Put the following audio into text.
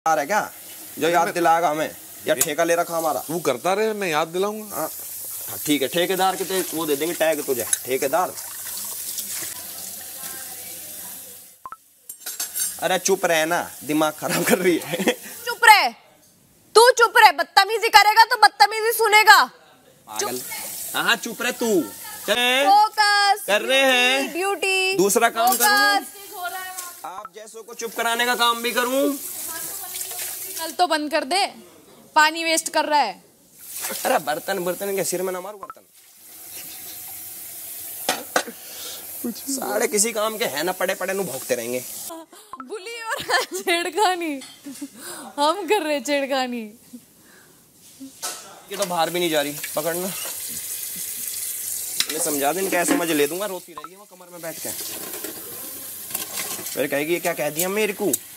आ रहा है क्या जो याद दिलाएगा हमें, या ठेका ले रखा हमारा? तू करता रहे, मैं याद दिलाऊंगा। ठीक है, ठेकेदार के तो वो दे देंगे टैग तुझे, ठेकेदार। अरे चुप रहे ना, दिमाग खराब कर रही है। चुप रहे, तू चुप रहे। बदतमीजी करेगा तो बदतमीजी सुनेगा। पागल। हाँ चुप रहे तू। फोकस कर रहे हैं ड्यूटी, दूसरा काम करूं? आप जैसों को चुप कराने का काम भी करूं? नल तो बंद कर दे, पानी वेस्ट कर रहा है। अरे बर्तन बर्तन के सिर में ना मारू बर्तन। साढ़े किसी काम के है ना, पड़े पड़े नु भौंकते रहेंगे। बुली और छेड़खानी, हम कर रहे छेड़खानी। ये तो बाहर भी नहीं जा रही, पकड़ना। मैं समझा दूं, कैसे मजे ले दूंगा, रोती रहेगी वो कमर में बैठ के। फिर कहेगी क्या कह दिया मेरे को।